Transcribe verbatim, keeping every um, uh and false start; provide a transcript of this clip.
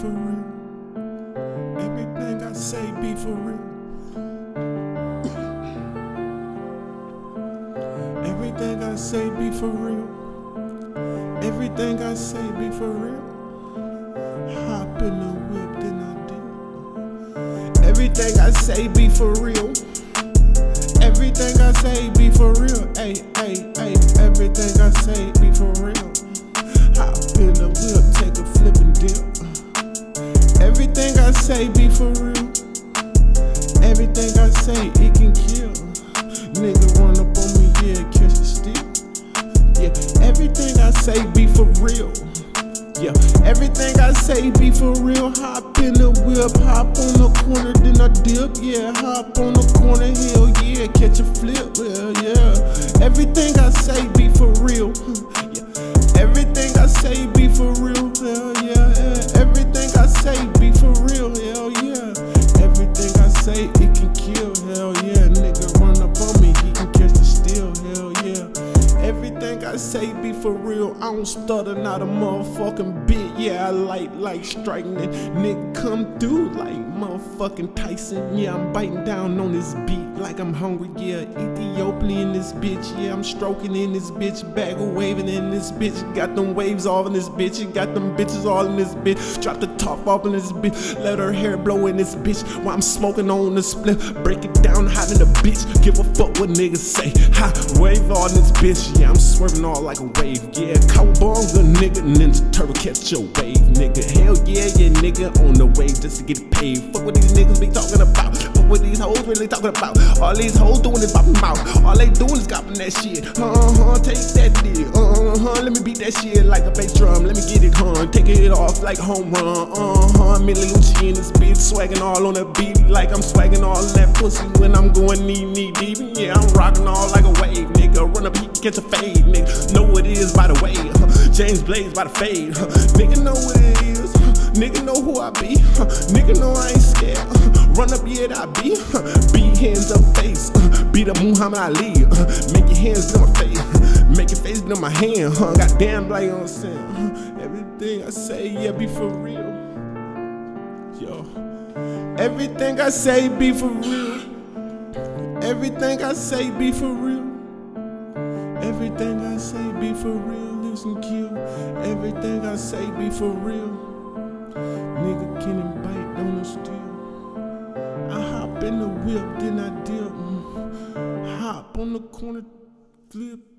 for real. Everything I say be for real. Everything I say be for real. Everything I say be for real. Hop in the whip, then I do. Everything I say be for real. Everything I say be for real. Ay, ay, ay. Everything I say be for real. Hop in the whip, take a flip and dip. Everything I say be for real. Everything I say, it can kill. Nigga run up on me, yeah, catch the steal. Yeah, everything I say be for real. Yeah, everything I say be for real. Hop in the whip, hop on the corner, then I dip. Yeah, hop on the corner, hell yeah, catch a flip. Yeah, yeah. Everything I say be for real. Yeah, everything I say be for real. Hell yeah, yeah. Everything I say be for real. Hell yeah. Everything I say, it can kill. Hell yeah. Nigga run up on me, he can catch the steal. Hell yeah. Everything I say be for real. I don't stutter, not a motherfucking bit. Yeah, I like like striking it. Nigga come through like motherfucking Tyson. Yeah, I'm biting down on this beat like I'm hungry. Yeah, Ethiopian in this bitch. Yeah, I'm stroking in this bitch. Bag of waving in this bitch. Got them waves all in this bitch. Got them bitches all in this bitch. Drop the top off in this bitch. Let her hair blow in this bitch while I'm smoking on the split. Break it down, hot in the bitch. Give a fuck what niggas say. Ha, wave all in this bitch. Yeah, I'm swerving all like a wave. Yeah, cowabunga, nigga, Ninja Turtle, catch your wave, nigga. Hell yeah, yeah, nigga, on the wave just to get paid. Fuck what these niggas be talking about. Fuck what these hoes really talking about. All these hoes doing is bopping mouth. All they doing is copping that shit. Uh-huh, take that deal. Uh-huh, let me beat that shit like a bass drum. Let me get it, huh? Take it off like a home run. Uh-huh, Millie Lucci in this bitch, swagging all on the beat like I'm swagging all that pussy when I'm going knee, knee deep. Yeah, I'm rocking all like a wave, nigga. Run up, he can catch a fade, nigga. Know what it is by the way. Huh? James Blaze by the fade. Huh? Nigga know what it is. Huh? Nigga know who I be. Huh? Nigga know I ain't scared. Huh? Run up, yeah, I be. Huh? Beat hands up face. Huh? Beat up Muhammad Ali. Huh? Make your hands to my face. Huh? Make your face to my hand. Huh? Goddamn, like I'm saying. Huh? Everything I say, yeah, be for real. Yo. Everything I say be for real. Everything I say be for real. Everything I say be for real. Listen, kill. Everything I say be for real. Nigga can't bite, don't steal. I hop in the whip, then I dip. Hop on the corner, flip.